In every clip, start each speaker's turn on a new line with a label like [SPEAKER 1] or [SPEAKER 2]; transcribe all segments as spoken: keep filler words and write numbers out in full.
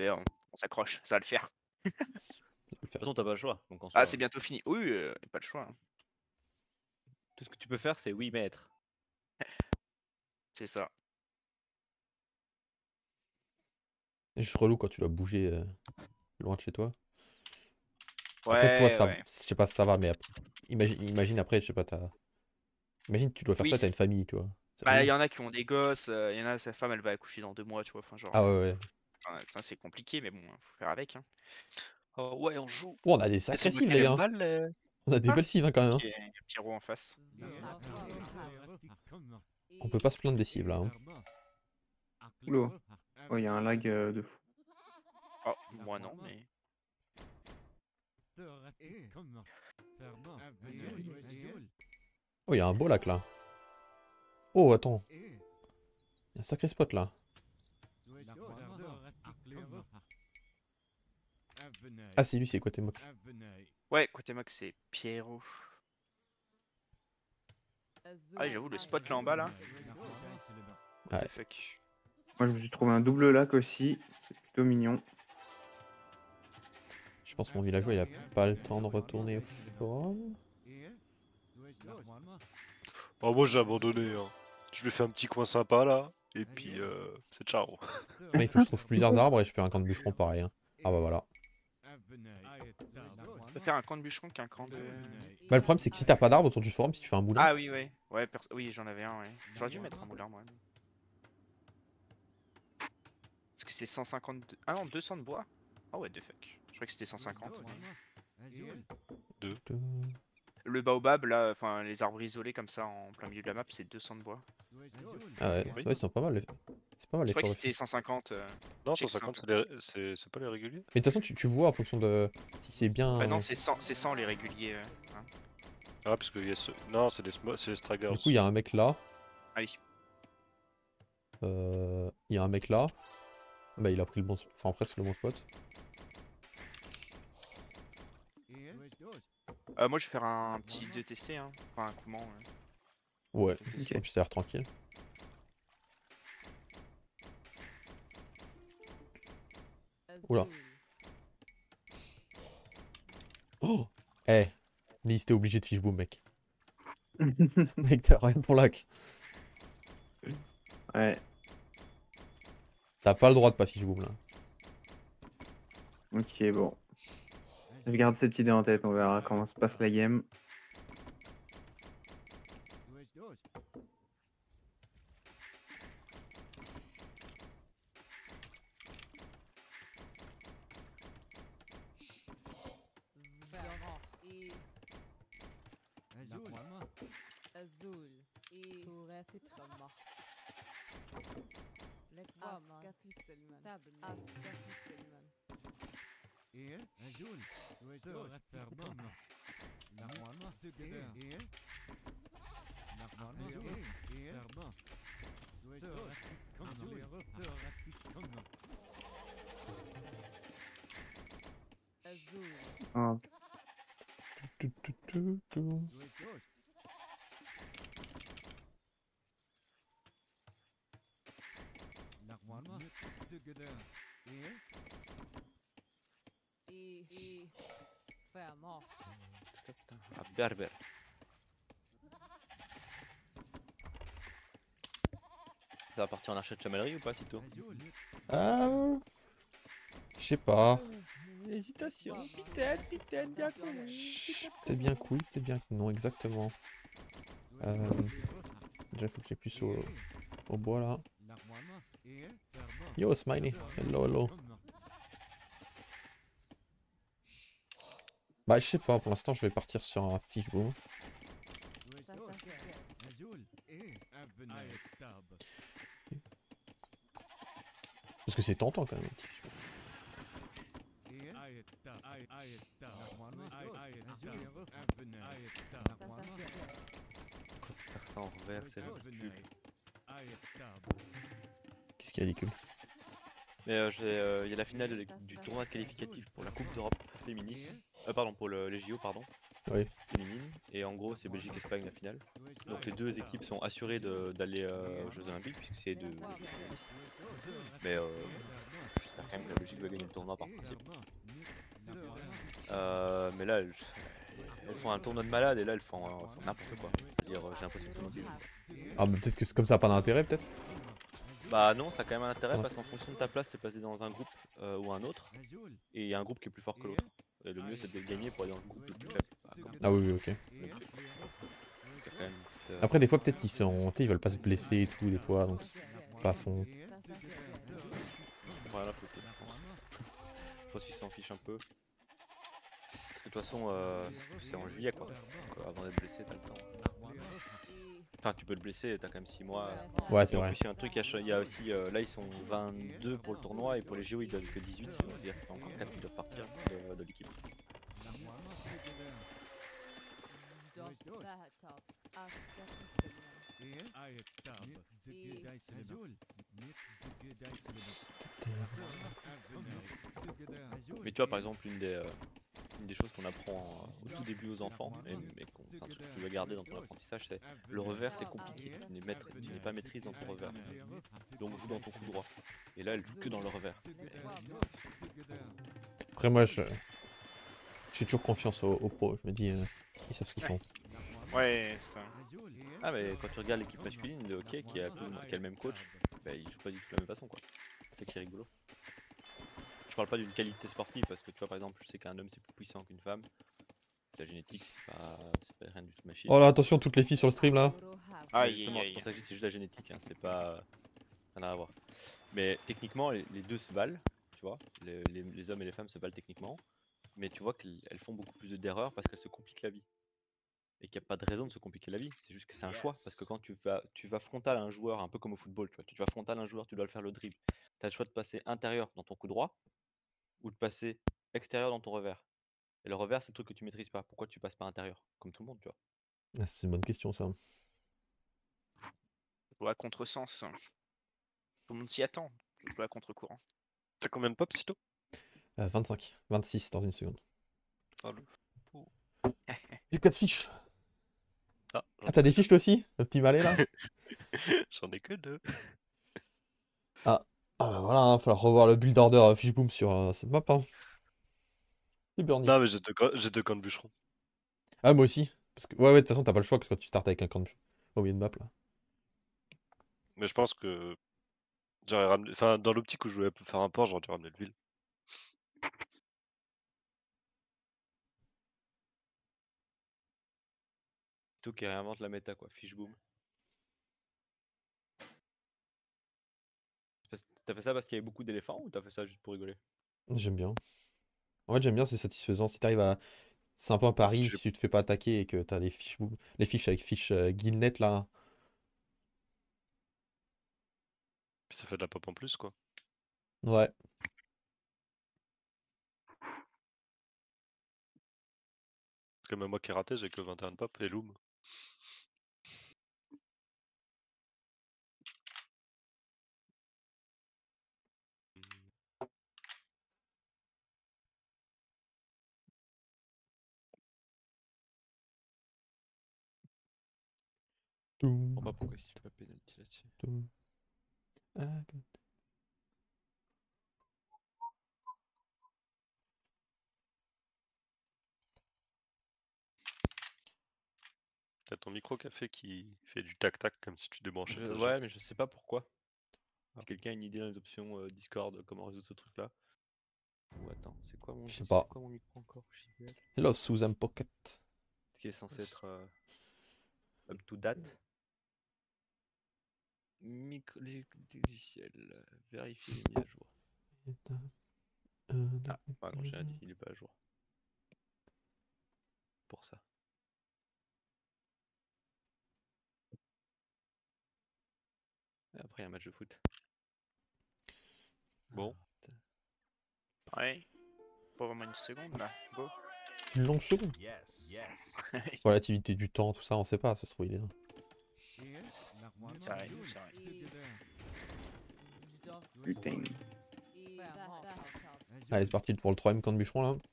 [SPEAKER 1] Mais on, on s'accroche, ça va le faire.
[SPEAKER 2] Ça va le
[SPEAKER 3] De toute
[SPEAKER 2] faire.
[SPEAKER 3] façon, t'as pas le choix. Donc en
[SPEAKER 1] Ah,
[SPEAKER 3] soi,
[SPEAKER 1] c'est bientôt fini. Oui, euh, pas le choix. hein.
[SPEAKER 3] tout ce que tu peux faire, c'est oui mettre.
[SPEAKER 1] C'est ça.
[SPEAKER 2] C'est juste relou quand tu dois bouger euh, loin de chez toi. Après, toi,
[SPEAKER 1] Ouais,
[SPEAKER 2] ça,
[SPEAKER 1] ouais.
[SPEAKER 2] je sais pas si ça va, mais ap- imagine, imagine après, je sais pas, t'as. Imagine, tu dois faire
[SPEAKER 1] Oui,
[SPEAKER 2] ça, t'as
[SPEAKER 1] c'est-
[SPEAKER 2] une famille, tu vois. C'est
[SPEAKER 1] bah, il
[SPEAKER 2] relou.
[SPEAKER 1] y en a qui ont des gosses, euh, il y en a, sa femme, elle va accoucher dans deux mois, tu vois. Enfin, genre,
[SPEAKER 2] Ah
[SPEAKER 1] euh,
[SPEAKER 2] ouais, ouais.
[SPEAKER 1] enfin, putain, c'est compliqué, mais bon, faut faire avec. Hein.
[SPEAKER 3] Oh, ouais, on joue.
[SPEAKER 2] Oh, on a des
[SPEAKER 3] Et
[SPEAKER 2] sacrés
[SPEAKER 3] c'est de
[SPEAKER 2] cives, les
[SPEAKER 3] quelle
[SPEAKER 2] gars.
[SPEAKER 3] balle les...
[SPEAKER 2] On a des
[SPEAKER 1] Ah,
[SPEAKER 2] belles cives, hein, quand même. hein.
[SPEAKER 1] il y a Pierrot en face.
[SPEAKER 2] On peut pas se plaindre des cives, là. hein.
[SPEAKER 4] Oula. Oh, il y a un lag euh, de fou.
[SPEAKER 1] Oh, moi non, mais.
[SPEAKER 2] Oh, il y a un beau lac, là. Oh, attends. Il y a un sacré spot, là. Ah, c'est lui, c'est quoi tes mocs?
[SPEAKER 1] Ouais, côté Mox, c'est Pierrot. Ah, j'avoue, le spot là en bas, là. What
[SPEAKER 2] Ouais.
[SPEAKER 1] the fuck.
[SPEAKER 4] Moi, je me suis trouvé un double lac aussi. C'est plutôt mignon.
[SPEAKER 2] Je pense que mon villageois, il a pas le temps de retourner au forum.
[SPEAKER 5] Oh, moi j'ai abandonné. Hein. Je lui ai fait un petit coin sympa là. Et puis euh, c'est ciao.
[SPEAKER 2] Ouais, il faut que je trouve plusieurs arbres et je fais un camp de bûcheron pareil. hein. Ah bah voilà.
[SPEAKER 1] Je préfère un camp de bûcheron qu'un camp de.
[SPEAKER 2] Bah le problème c'est que si t'as pas d'arbre autour du forum, si tu fais un moulin.
[SPEAKER 1] Ah oui, ouais. Ouais, perso- oui, j'en avais un, ouais. J'aurais dû mettre un moulin, moi. Parce que c'est cent cinquante. Ah non, deux cents de bois. Oh, what the fuck. Je croyais que c'était cent cinquante.
[SPEAKER 5] Deux.
[SPEAKER 1] Le baobab, là, enfin, les arbres isolés comme ça en plein milieu de la map, c'est deux cents de bois.
[SPEAKER 2] Ah ouais,
[SPEAKER 5] Oui.
[SPEAKER 2] ouais, ils sont pas mal. les- C'est pas mal les
[SPEAKER 1] Je croyais que
[SPEAKER 2] forêts.
[SPEAKER 1] c'était cent cinquante. euh.
[SPEAKER 5] Non,
[SPEAKER 1] Je sais
[SPEAKER 5] cent
[SPEAKER 1] que
[SPEAKER 5] cinquante
[SPEAKER 1] c'est
[SPEAKER 5] c'est les- c'est c'est pas les réguliers.
[SPEAKER 2] Mais de toute façon tu, tu vois en fonction de si c'est bien.
[SPEAKER 1] Bah non, c'est cent, c'est cent les réguliers. euh, hein.
[SPEAKER 5] Ah, parce que y a ce... non, c'est les, smo- c'est les straggers.
[SPEAKER 2] Du coup il y a un mec là.
[SPEAKER 1] Ah oui.
[SPEAKER 2] Euh, Il y a un mec là. Bah il a pris le bon spot. Enfin presque le bon spot.
[SPEAKER 1] Euh, moi, je vais faire un petit deux T C, hein. Enfin, un coupement. ouais.
[SPEAKER 2] Ouais.
[SPEAKER 1] deux T C.
[SPEAKER 2] Et puis ça a l'air tranquille. Oula. Oh Eh Lise, t'es obligé de fishboom mec. Mec t'as rien de ton lac.
[SPEAKER 4] Ouais.
[SPEAKER 2] T'as pas le droit de pas fishboom là.
[SPEAKER 4] Ok, bon. Je garde cette idée en tête. On verra comment se passe la game.
[SPEAKER 6] Azul i Torati Tramma. Askati Selman. Askati Selman. Azul.
[SPEAKER 4] Ah,
[SPEAKER 2] Tu, tu, tu, tu.
[SPEAKER 6] I i Fermort.
[SPEAKER 3] Ah, berbère. Ça va partir en archer de chamalerie ou pas, Sito?
[SPEAKER 2] Euh... Je sais pas.
[SPEAKER 3] Hésitation, peut-être, peut-être, bien
[SPEAKER 2] Chut, Peut-être bien que oui, peut-être bien que non, exactement. Euh... Déjà, il faut que j'ai plus au, au bois là. Yo, Smiley. Hello, hello. Bah, je sais pas, pour l'instant, je vais partir sur un fishboom.
[SPEAKER 6] Ça, ça, c'est-
[SPEAKER 2] Parce que c'est tentant quand même. un petit fishboom.
[SPEAKER 6] ça, ça, c'est-
[SPEAKER 3] Faire ça en revers, c'est le cul.
[SPEAKER 2] Qu'est-ce qu'il y a, Licule?
[SPEAKER 3] Mais euh, j'ai, euh, il y a la finale de l'équipe- du tournoi qualificatif pour la Coupe d'Europe féminine. Euh, pardon, pour le- les J O, pardon.
[SPEAKER 2] Oui.
[SPEAKER 3] Féminine. Et en gros, c'est Belgique-Espagne la finale. Donc les deux équipes sont assurées de- d'aller euh, aux Jeux Olympiques puisque c'est deux deux finalistes. Mais euh, j'espère quand même que la Belgique va gagner. tournoi par principe. Euh, mais là, elles, elles font un tournoi de malade et là, elles font, euh, font n'importe quoi. C'est-à-dire, euh, j'ai l'impression que c'est moi qui joue.
[SPEAKER 2] Ah, mais peut-être que c'est comme ça, pas d'intérêt, peut-être.
[SPEAKER 3] Bah non, ça a quand même un intérêt
[SPEAKER 2] Ouais.
[SPEAKER 3] parce qu'en fonction de ta place, t'es placé dans un groupe euh, ou un autre. Et il y a un groupe qui est plus fort que l'autre. Et le mieux, c'est de gagner pour aller dans le groupe le plus faible. Bah, comme-
[SPEAKER 2] Ah oui, oui, ok.
[SPEAKER 3] il y a quand même une petite, euh,
[SPEAKER 2] Après, des fois, peut-être qu'ils sont. Tu sais, ils veulent pas se blesser et tout, des fois, donc pas à fond.
[SPEAKER 3] Voilà, peut-être, je pense. Je pense qu'ils s'en fichent un peu. Parce que de toute façon, euh, c'est- c'est en juillet quoi. Donc, euh, avant d'être blessé, t'as le temps. Enfin, tu peux te blesser, t'as quand même six mois.
[SPEAKER 2] Ouais,
[SPEAKER 3] Et
[SPEAKER 2] c'est
[SPEAKER 3] en
[SPEAKER 2] vrai.
[SPEAKER 3] plus, il y a un truc, il y a ch- il y a aussi. euh, là, ils sont vingt-deux pour le tournoi et pour les J O, ils donnent que dix-huit. C'est-à-dire qu'il y a encore quatre qui doivent partir de, de l'équipe. Mais tu vois, par exemple, une des, euh, une des choses qu'on apprend euh, au tout début aux enfants, et, mais qu'on- c'est un truc que tu dois garder dans ton apprentissage, c'est le revers, c'est compliqué. Tu n'es maître- tu n'es pas maîtrise dans ton revers. Donc joue dans ton coup droit. Et là, elle joue que dans le revers.
[SPEAKER 2] Après, moi, je. J'ai toujours confiance aux, aux pros. Je me dis, euh, ils savent ce qu'ils font.
[SPEAKER 1] Ouais, ça.
[SPEAKER 3] Ah, mais quand tu regardes l'équipe masculine de hockey qui a, plus- qui a le même coach, bah, ils jouent pas du tout de la même façon, quoi. C'est qui est rigolo. Je parle pas d'une qualité sportive parce que tu vois, par exemple, je sais qu'un homme c'est plus puissant qu'une femme. C'est la génétique, c'est pas, c'est pas rien du tout machine.
[SPEAKER 2] Oh là, attention, toutes les filles sur le stream là.
[SPEAKER 3] Mais
[SPEAKER 1] Aïe,
[SPEAKER 3] justement,
[SPEAKER 1] aïe,
[SPEAKER 3] c'est
[SPEAKER 1] aïe.
[SPEAKER 3] pour ça que je dis, c'est juste la génétique, hein, c'est pas. Ça n'a rien à voir. Mais techniquement, les, les deux se valent, tu vois. Les, les- les hommes et les femmes se valent techniquement. Mais tu vois qu'elles elles font beaucoup plus d'erreurs parce qu'elles se compliquent la vie. Et qu'il n'y a pas de raison de se compliquer la vie. C'est juste que c'est un choix. Parce que quand tu vas, tu vas frontal à un joueur, un peu comme au football, tu vois. Tu vas frontal à un joueur, tu dois le faire le dribble. Tu as le choix de passer intérieur dans ton coup droit ou de passer extérieur dans ton revers. Et le revers, c'est le truc que tu maîtrises pas. Pourquoi tu passes pas intérieur? Comme tout le monde, tu vois.
[SPEAKER 2] Ah, c'est une bonne question, ça.
[SPEAKER 1] Jouer à contresens. Tout le monde s'y attend. Jouer à contre-courant.
[SPEAKER 5] T'as combien de pop, Sito?
[SPEAKER 2] Euh, vingt-cinq. vingt-six dans une seconde.
[SPEAKER 5] Ah, le-
[SPEAKER 2] J'ai quatre fiches.
[SPEAKER 5] Ah, j'en
[SPEAKER 2] Ah,
[SPEAKER 5] ai
[SPEAKER 2] t'as
[SPEAKER 5] que
[SPEAKER 2] des
[SPEAKER 5] deux.
[SPEAKER 2] fiches toi aussi? Le petit valet là?
[SPEAKER 5] J'en ai que deux.
[SPEAKER 2] Ah, bah voilà, hein, va falloir revoir le build order euh, Fishboom sur euh, cette map. Hein. C'est Burnie.
[SPEAKER 5] Non, mais j'ai deux, camps- j'ai deux camps de bûcherons.
[SPEAKER 2] Ah, moi aussi. Parce que, ouais, ouais, de toute façon, t'as pas le choix que quand tu startes avec un camp de. Au milieu de map là.
[SPEAKER 5] Mais je pense que j'aurais ramené. Enfin, dans l'optique où je voulais faire un port, j'aurais dû ramener le ville.
[SPEAKER 3] Tout qui réinvente la méta, quoi. Fishboom. Parce- T'as fait ça parce qu'il y avait beaucoup d'éléphants ou t'as fait ça juste pour rigoler?
[SPEAKER 2] J'aime bien. En fait, j'aime bien, c'est satisfaisant. Si t'arrives à. C'est un peu un pari
[SPEAKER 5] j'ai-
[SPEAKER 2] si tu te fais pas attaquer et que t'as les fiches, boom- les fiches avec fiches euh, Guilnet là.
[SPEAKER 5] Puis ça fait de la pop en plus, quoi.
[SPEAKER 2] Ouais.
[SPEAKER 5] Parce que même moi qui ai raté, j'ai que vingt et un de pop et Loom.
[SPEAKER 3] Je
[SPEAKER 2] Toum,
[SPEAKER 3] comprends pas pourquoi il pas penalty là-dessus.
[SPEAKER 2] toum. Ah, que-
[SPEAKER 5] T'as ton micro café qui fait du tac-tac comme si tu débranchais
[SPEAKER 3] Je-
[SPEAKER 5] ta
[SPEAKER 3] Ouais,
[SPEAKER 5] jack.
[SPEAKER 3] mais je sais pas pourquoi.
[SPEAKER 5] Ah.
[SPEAKER 3] Si quelqu'un a une idée dans les options euh, Discord, comment résoudre ce truc là. Ou attends, c'est quoi mon
[SPEAKER 2] Je sais
[SPEAKER 3] c'est
[SPEAKER 2] pas.
[SPEAKER 3] quoi mon micro encore? J B L
[SPEAKER 2] Hello, Susan Pocket.
[SPEAKER 3] Ce qui est censé être euh, up to date. Micro logiciel, euh, vérifier les mises à jour. Ah, pardon, j'ai rien dit, il est pas à jour. Pour ça. Et après, il y a un match de foot.
[SPEAKER 5] Bon.
[SPEAKER 1] Ouais. Pas vraiment une seconde là. Go.
[SPEAKER 2] Une longue seconde. Relativité du temps, tout ça, on sait pas, ça se trouve il est là.
[SPEAKER 1] Ça arrive, ça arrive.
[SPEAKER 4] Putain.
[SPEAKER 2] Allez, c'est parti pour le troisième camp de bûcheron là.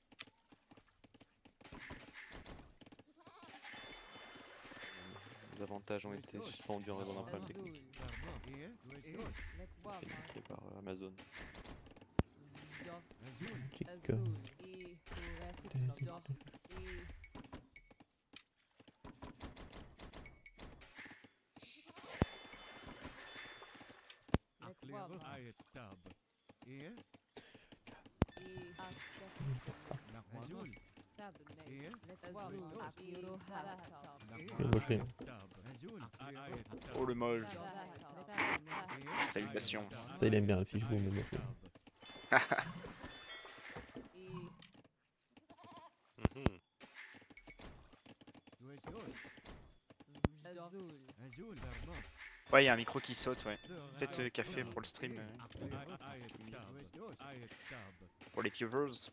[SPEAKER 3] Les avantages ont été suspendus en raison d'un problème technique. Planifié par euh, Amazon.
[SPEAKER 2] Magic.
[SPEAKER 6] Azul. E. Horrific. Doch. E. Lekwam. E.
[SPEAKER 7] Azul.
[SPEAKER 6] Tabne. Lekwam. Akiro Haratam.
[SPEAKER 2] Le mocherie.
[SPEAKER 1] Oh le moche. Salutations.
[SPEAKER 2] Ça, il aime bien le fishbowl, le mocherie.
[SPEAKER 5] Mhm.
[SPEAKER 6] Azul.
[SPEAKER 1] Ouais, il y a un micro qui saute, ouais. Peut-être euh, café pour le stream. euh, pour les viewers.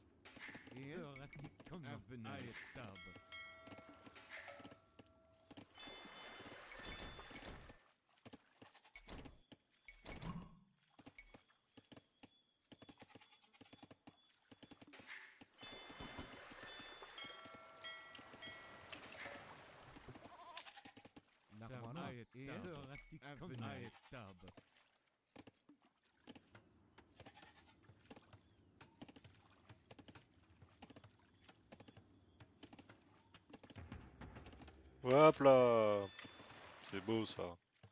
[SPEAKER 5] Hop là. C'est beau ça.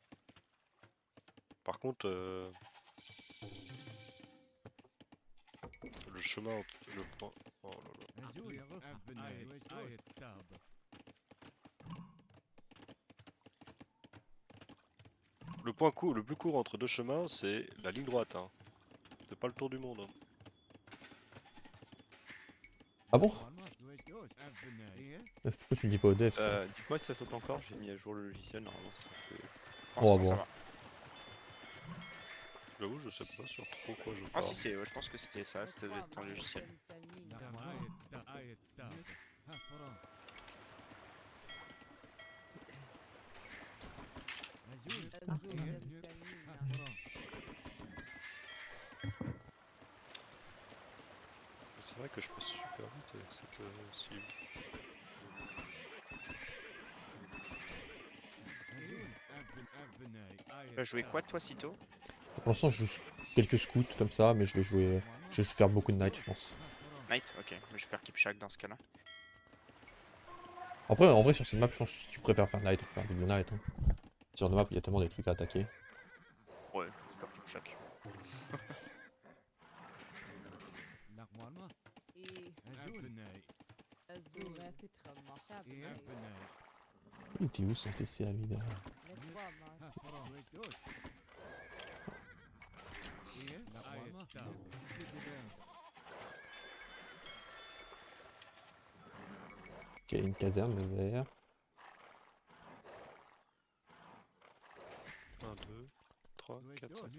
[SPEAKER 5] Par contre, euh, le chemin, entre- le point. Oh là là. Le point court, le plus court entre deux chemins, c'est la ligne droite. Hein. C'est pas le tour du monde. Hein.
[SPEAKER 2] Ah bon? Mais pourquoi tu me dis pas au dev ça?
[SPEAKER 3] Euh, Dites-moi si ça saute encore, j'ai mis à jour le logiciel, normalement c'est...
[SPEAKER 1] Pour
[SPEAKER 2] Oh,
[SPEAKER 1] l'instant, ça
[SPEAKER 2] bon.
[SPEAKER 1] va.
[SPEAKER 5] J'avoue, je sais pas sur trop quoi je
[SPEAKER 1] Ah
[SPEAKER 5] parle.
[SPEAKER 1] si, c'est, ouais, je pense que c'était ça, c'était ton logiciel.
[SPEAKER 5] C'est vrai que je passe super vite avec cette euh, cible.
[SPEAKER 1] Tu vas jouer quoi toi, Cito?
[SPEAKER 2] Pour l'instant, je joue quelques scouts comme ça, mais je vais jouer. Je vais faire beaucoup de night, je pense.
[SPEAKER 1] Knight? Ok, mais je vais faire Kipchak dans ce cas-là.
[SPEAKER 2] Après, en vrai, sur cette map, je pense que si tu préfères faire night, tu peux faire double night. Hein. Sur la map, il y a tellement des trucs à attaquer.
[SPEAKER 1] Ouais, je vais faire Kipchak.
[SPEAKER 2] Il était où son T C à lui derrière? Ok, il y a une caserne, le vert.
[SPEAKER 5] un, deux, trois, quatre, cinq.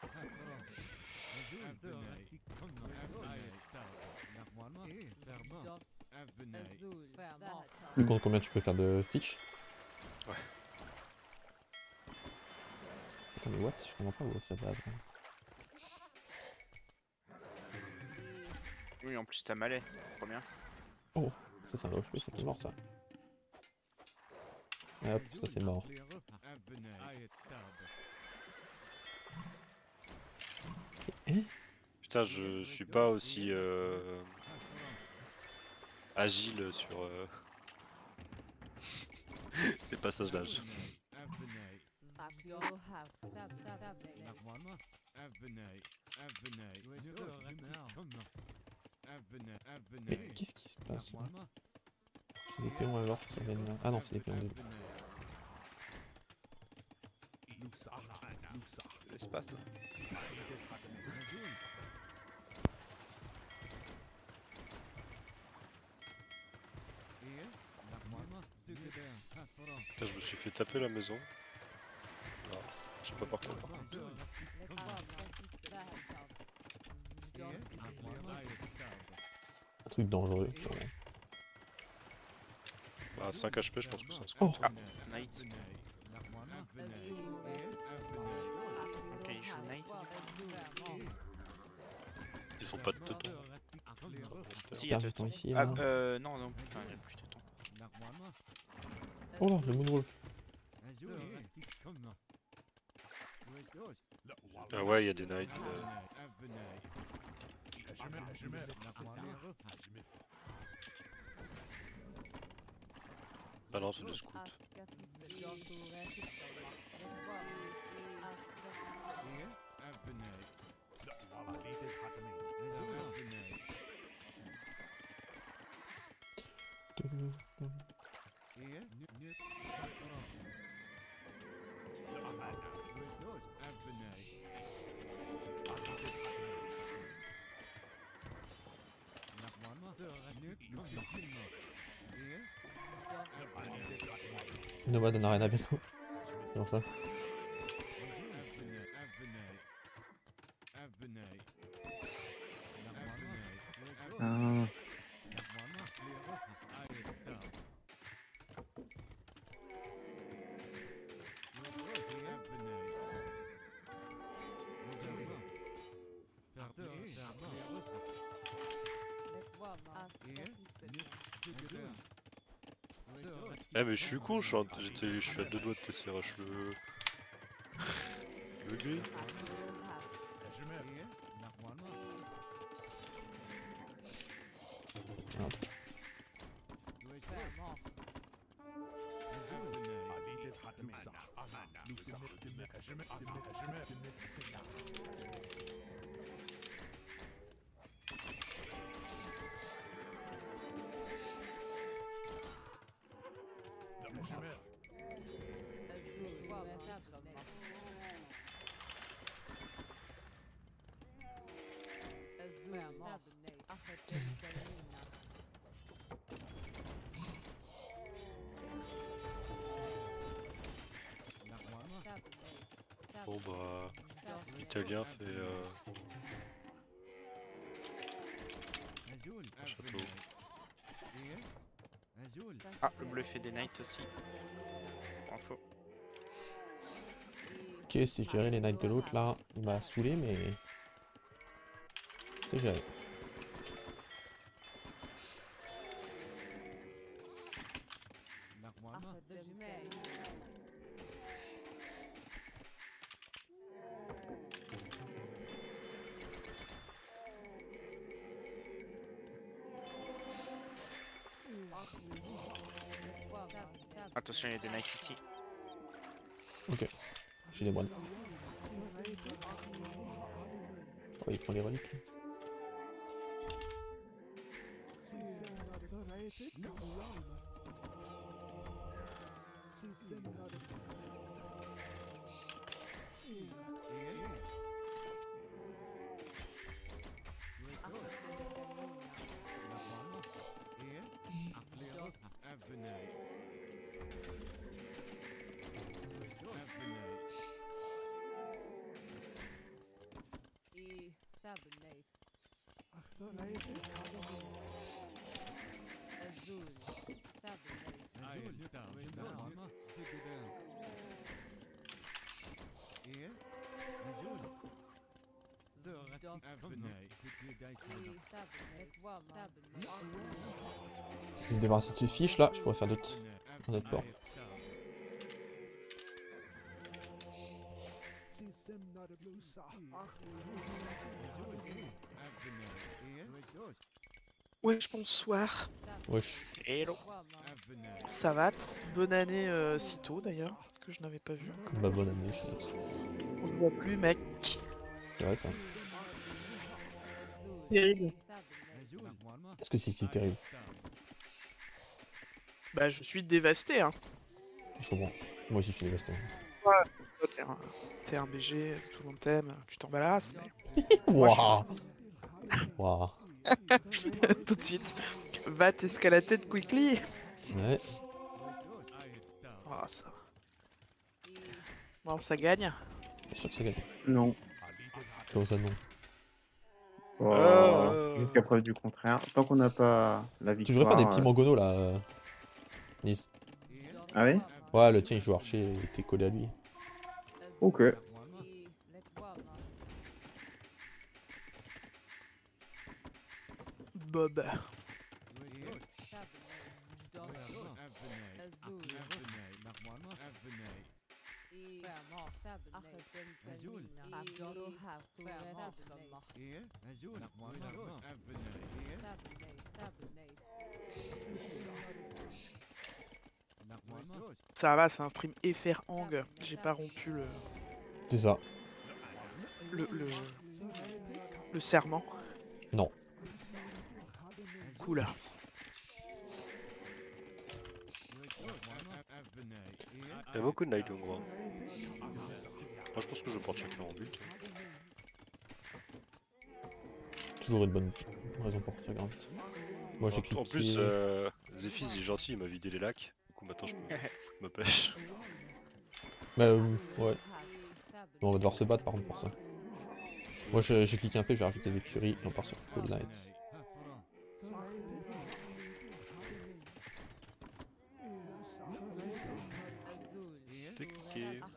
[SPEAKER 2] Plus grand combien tu peux faire de fiches?
[SPEAKER 5] Ouais.
[SPEAKER 2] Attends, mais what? Je comprends pas où est sa base. Hein.
[SPEAKER 1] Oui, en plus t'as Malais, trop bien.
[SPEAKER 2] Oh, ça c'est un O H P, ça qui est mort ça. Et hop, ça c'est mort. Eh?
[SPEAKER 5] Putain, je, je suis pas aussi euh, agile sur euh, les passages d'âge.
[SPEAKER 2] Mais qu'est-ce qui se passe là? J'ai des péons alors qui viennent là. Ah non, c'est des péons de...
[SPEAKER 3] L'espace là.
[SPEAKER 5] Putain, je me suis fait taper la maison. Non, je sais pas par quoi.
[SPEAKER 2] Un truc dangereux, sûrement.
[SPEAKER 5] Bah, cinq H P, je pense que ça se
[SPEAKER 2] Oh.
[SPEAKER 5] compte.
[SPEAKER 1] Ah, Knight. Ok, il joue Knight.
[SPEAKER 5] Ils ont pas de teuton.
[SPEAKER 1] Si, il y a
[SPEAKER 2] Perds du
[SPEAKER 1] Teuton.
[SPEAKER 2] temps ici,
[SPEAKER 1] Ah,
[SPEAKER 2] là.
[SPEAKER 1] euh, non, non, enfin, il y a plus Teuton.
[SPEAKER 2] Oh là, le moonwalk.
[SPEAKER 5] Ah ouais, il y a des knights. euh, Bah non, c'est des scouts.
[SPEAKER 2] Nomade en arena bientôt. C'est pour ça.
[SPEAKER 4] Ah.
[SPEAKER 5] Eh mais je suis con, je suis, en- j'étais- je suis à deux doigts de T C R H le... le gris. Bon bah... L'italien fait... Euh... un château.
[SPEAKER 1] Ah, le bleu fait des knights aussi. Pour info.
[SPEAKER 2] Ok, c'est géré les knights de l'autre là. Il m'a saoulé, mais. C'est géré.
[SPEAKER 1] Attention, il y a des knights ici.
[SPEAKER 2] Ok. J'ai des moines. Oh, il prend les reliques. Là. Je vais me débarrasser de ce fiche là, je pourrais faire d'autres d'autres ports.
[SPEAKER 8] Wesh, bonsoir.
[SPEAKER 2] Wesh.
[SPEAKER 1] Hello.
[SPEAKER 8] Ça va t- Bonne année euh, si tôt d'ailleurs, que je n'avais pas vu.
[SPEAKER 2] Comme ma bonne année, je pense.
[SPEAKER 8] On se voit plus, mec.
[SPEAKER 2] C'est vrai ça.
[SPEAKER 8] Terrible.
[SPEAKER 2] Est-ce que c'est si terrible?
[SPEAKER 8] Bah, je suis dévasté, hein.
[SPEAKER 2] Je comprends. Moi aussi je suis dévasté.
[SPEAKER 8] Toi, T'es un, t'es un B G, tout le monde t'aime, tu t'emballasses, mais
[SPEAKER 2] Waouh. Waouh.
[SPEAKER 8] tout de suite, va t'escalader de quickly.
[SPEAKER 2] Ouais.
[SPEAKER 8] Ah, ça. Bon, ça gagne.
[SPEAKER 2] Bien sûr que ça gagne.
[SPEAKER 4] Non.
[SPEAKER 2] Comment ça non?
[SPEAKER 4] Oh,
[SPEAKER 5] Ah.
[SPEAKER 4] Jusqu'à preuve du contraire. Tant qu'on n'a pas la
[SPEAKER 2] Tu
[SPEAKER 4] victoire.
[SPEAKER 2] devrais faire des petits
[SPEAKER 4] euh,
[SPEAKER 2] mangonos là. euh, Nice.
[SPEAKER 4] Ah oui?
[SPEAKER 2] Ouais, le tien il joue archer et t'es collé à lui.
[SPEAKER 4] Ok.
[SPEAKER 8] Bob.
[SPEAKER 7] إيه أزول نقمة إيه نقمة
[SPEAKER 8] Ça va, c'est un stream F R Hang. J'ai pas rompu le,
[SPEAKER 2] C'est ça.
[SPEAKER 8] le, le, le serment.
[SPEAKER 2] Non.
[SPEAKER 8] Cool.
[SPEAKER 5] Il y a beaucoup de Night Long. Moi je pense que je porte chacun en but.
[SPEAKER 2] Toujours une bonne raison pour que ça grimpe. Moi j'ai
[SPEAKER 5] En,
[SPEAKER 2] cliqué.
[SPEAKER 5] en plus, euh, Zéphis il est gentil, il m'a vidé les lacs. Du coup maintenant je peux foutre ma pêche.
[SPEAKER 2] Bah euh, ouais. Bon, on va devoir se battre par contre pour ça. Moi j'ai j'ai cliqué un peu, j'ai rajouté des Fury et on part sur Cold Knights.
[SPEAKER 5] Teké.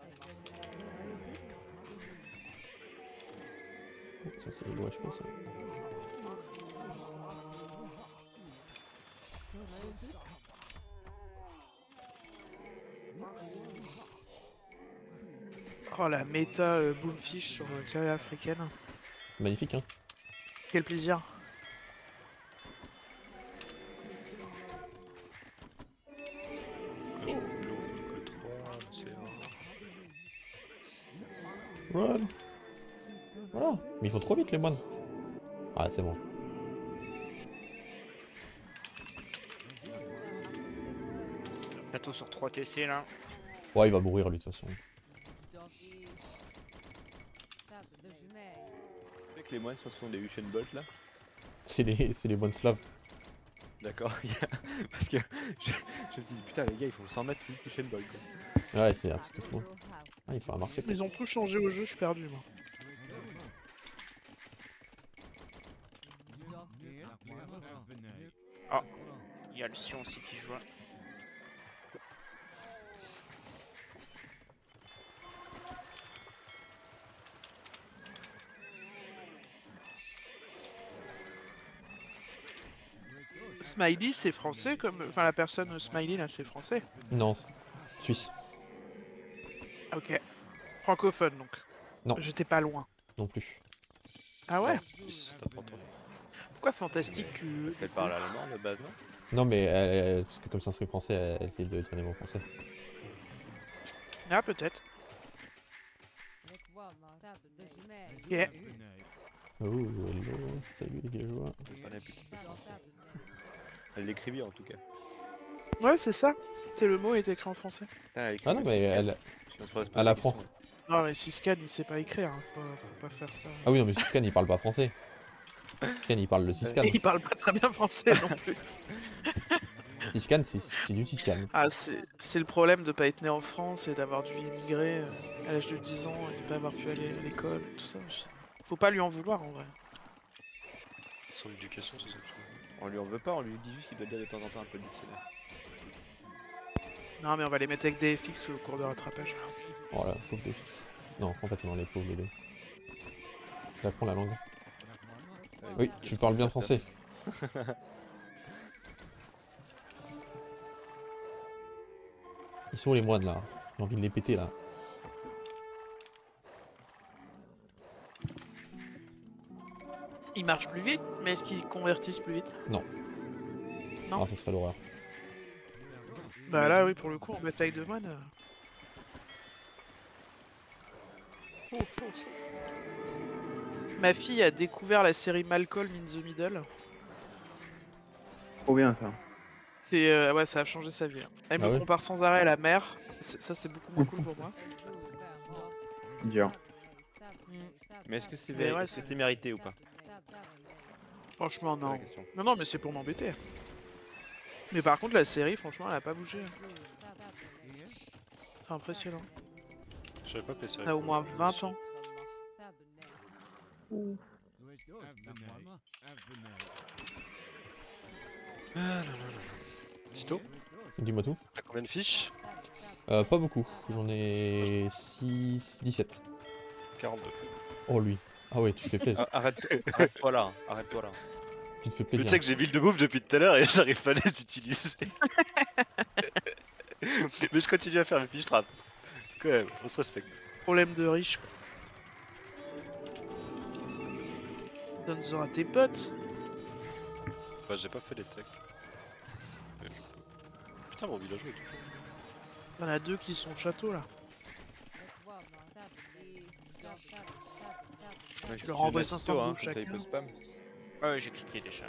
[SPEAKER 2] Oh, ça c'est le low H P ça.
[SPEAKER 8] Oh la méta euh, Boomfish sur euh, clairière africaine.
[SPEAKER 2] Magnifique hein.
[SPEAKER 8] Quel plaisir.
[SPEAKER 5] Là, je peux plus en que trois, c'est un.
[SPEAKER 2] Run. Voilà. Mais ils font trop vite les moines. Ah c'est bon.
[SPEAKER 1] Plateau sur trois T C là.
[SPEAKER 2] Ouais il va mourir lui de toute façon.
[SPEAKER 3] Tu sais que les moines ce sont des Usain Bolt là?
[SPEAKER 2] C'est les, c'est les moines slaves.
[SPEAKER 3] D'accord, parce que je, je me suis dit putain les gars ils font cent mètres plus que Usain Bolt quoi.
[SPEAKER 2] Ouais c'est absolument. Ah il faut un marché.
[SPEAKER 8] Ils ont tout changé au jeu, je suis perdu moi.
[SPEAKER 1] Ah, il y a le Sion aussi qui joue.
[SPEAKER 8] Smiley c'est français comme. Enfin la personne Smiley là c'est français.
[SPEAKER 2] Non. Suisse.
[SPEAKER 8] Ok. Francophone donc.
[SPEAKER 2] Non.
[SPEAKER 8] J'étais pas loin.
[SPEAKER 2] Non plus.
[SPEAKER 8] Ah ouais?
[SPEAKER 5] Suisse, t'as pas entendu.
[SPEAKER 8] Pourquoi fantastique euh,
[SPEAKER 3] Elle parle allemand de base non?
[SPEAKER 2] Non mais elle, elle- parce que comme c'est un stream français, elle, elle fait le dernier mot français.
[SPEAKER 8] Ah peut-être. Yeah.
[SPEAKER 2] Oh hello. Salut les villageois.
[SPEAKER 3] Je connais plus. Elle l'écrit bien en tout cas.
[SPEAKER 8] Ouais c'est ça. C'est le mot est écrit en français.
[SPEAKER 3] Putain, elle écrit
[SPEAKER 2] Ah non
[SPEAKER 3] comme
[SPEAKER 2] mais
[SPEAKER 3] Siscan.
[SPEAKER 2] elle.
[SPEAKER 3] Je me ferais se poser
[SPEAKER 2] elle
[SPEAKER 3] la
[SPEAKER 2] apprend.
[SPEAKER 3] question.
[SPEAKER 8] Non mais Siscan il sait pas écrire, hein. faut, faut pas faire ça.
[SPEAKER 2] Ah oui non mais Siscan il parle pas français. Siscan il parle le Siscan.
[SPEAKER 8] Et il parle pas très bien français non plus.
[SPEAKER 2] Siscan c'est c'est du Siscan.
[SPEAKER 8] Ah c'est c'est le problème de pas être né en France et d'avoir dû immigrer euh, à l'âge de dix ans et de pas avoir pu aller à l'école, tout ça. Faut pas lui en vouloir en vrai.
[SPEAKER 5] Son éducation, c'est ça que tu veux.
[SPEAKER 3] On lui en veut pas, on lui dit juste qu'il doit dire de temps en temps un peu de dictionnaire.
[SPEAKER 8] Non mais on va les mettre avec des F X au cours de rattrapage.
[SPEAKER 2] Oh là, pauvre des fils. Non, complètement les pauvres les deux. J'apprends la langue. Oui, tu parles bien français. Ils sont où les moines là? J'ai envie de les péter là.
[SPEAKER 8] Ils marchent plus vite, mais est-ce qu'ils convertissent plus vite? Non.
[SPEAKER 2] Ah, ça serait l'horreur.
[SPEAKER 8] Bah là oui pour le coup en bataille de moine. euh. Oh, oh, oh. Ma fille a découvert la série Malcolm in the Middle.
[SPEAKER 4] Trop bien ça.
[SPEAKER 8] Et euh, ouais ça a changé sa vie. Là. Elle
[SPEAKER 2] Ah
[SPEAKER 8] me
[SPEAKER 2] ouais
[SPEAKER 8] compare sans arrêt à la mère. C'est- Ça c'est beaucoup moins cool pour moi.
[SPEAKER 4] Dur.
[SPEAKER 3] Mais est-ce que c'est
[SPEAKER 8] Mais
[SPEAKER 3] vé-
[SPEAKER 8] ouais,
[SPEAKER 3] est-ce que
[SPEAKER 8] c'est-
[SPEAKER 3] c'est mérité ou pas?
[SPEAKER 8] Franchement
[SPEAKER 3] C'est la
[SPEAKER 8] non.
[SPEAKER 3] question.
[SPEAKER 8] Non non mais c'est pour m'embêter. Mais par contre la série franchement elle a pas bougé. C'est impressionnant.
[SPEAKER 5] Je savais pas que les séries.
[SPEAKER 8] Ça a au moins vingt ans.
[SPEAKER 5] Ah là là là là. Tito,
[SPEAKER 2] Dis-moi tout.
[SPEAKER 5] t'as combien de fiches?
[SPEAKER 2] Euh, pas beaucoup. J'en ai six... dix-sept.
[SPEAKER 5] quarante-deux.
[SPEAKER 2] Oh lui. Ah ouais, tu te fais plaisir.
[SPEAKER 3] Ah, arrête, arrête-toi là, hein, arrête-toi là.
[SPEAKER 2] Tu te fais
[SPEAKER 5] Mais
[SPEAKER 2] plaisir.
[SPEAKER 5] tu sais que j'ai ville de bouffe depuis tout à l'heure et j'arrive pas à les utiliser. Mais je continue à faire mes fiches trap. Quand même, on se respecte.
[SPEAKER 8] Problème de riche. quoi. Donne-en à tes potes.
[SPEAKER 5] Bah, j'ai pas fait les techs. Mais je peux. Putain, mon villageois est tout chaud.
[SPEAKER 8] Il y en a deux qui sont au château là.
[SPEAKER 3] Ouais,
[SPEAKER 8] Je
[SPEAKER 3] je
[SPEAKER 8] leur
[SPEAKER 3] suis
[SPEAKER 8] envoie
[SPEAKER 3] Nassito,
[SPEAKER 8] cinq cents
[SPEAKER 3] hein,
[SPEAKER 8] bouts
[SPEAKER 3] comme ça, il
[SPEAKER 8] chacun.
[SPEAKER 3] peut spam.
[SPEAKER 1] Ah ouais, j'ai cliqué déjà.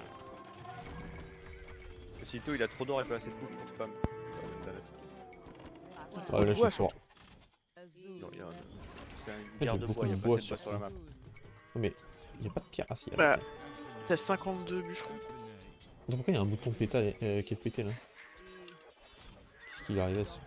[SPEAKER 3] Sito, il a trop d'or et pas assez de bouffe pour spam. Ça m'intéresse.
[SPEAKER 2] Ah, là, je
[SPEAKER 8] Ouais,
[SPEAKER 2] suis fort.
[SPEAKER 3] Non, il y a un- C'est une
[SPEAKER 2] j'ai
[SPEAKER 3] guerre de
[SPEAKER 2] beaucoup
[SPEAKER 3] bois, il y a
[SPEAKER 2] de
[SPEAKER 3] pas
[SPEAKER 2] bois
[SPEAKER 3] assez de bois sur la map.
[SPEAKER 2] Mais il y a pas de pierre. Ah, si, il y a
[SPEAKER 8] Bah.
[SPEAKER 2] la pierre.
[SPEAKER 8] T'as cinquante-deux bûcherons.
[SPEAKER 2] Attends, pourquoi il y a un bouton pétale euh, qui est pété là? Qu'est-ce qui lui arrive à ce...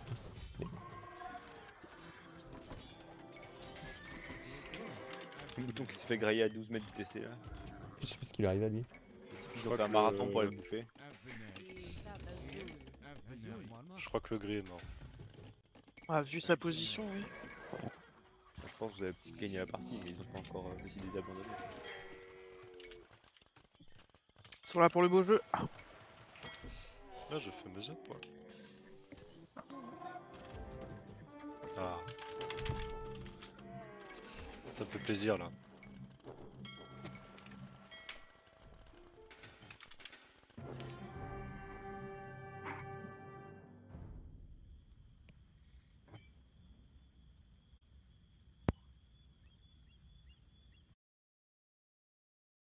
[SPEAKER 3] Un bouton qui s'est fait grailler à douze mètres du T C là.
[SPEAKER 2] Je sais pas ce qui lui arrive à lui.
[SPEAKER 3] Ils
[SPEAKER 5] Je
[SPEAKER 3] ont
[SPEAKER 5] crois
[SPEAKER 3] fait un
[SPEAKER 5] que
[SPEAKER 3] marathon
[SPEAKER 5] le-
[SPEAKER 3] pour aller le bouffer.
[SPEAKER 5] Je crois que le gris est mort.
[SPEAKER 8] Ah, vu sa position, oui.
[SPEAKER 3] Je pense que vous avez gagné la partie, mais ils ont pas encore euh, décidé d'abandonner.
[SPEAKER 8] Ils sont là pour le beau jeu.
[SPEAKER 5] Là, je fais mes up, ouais. Ah. Ça me fait plaisir là.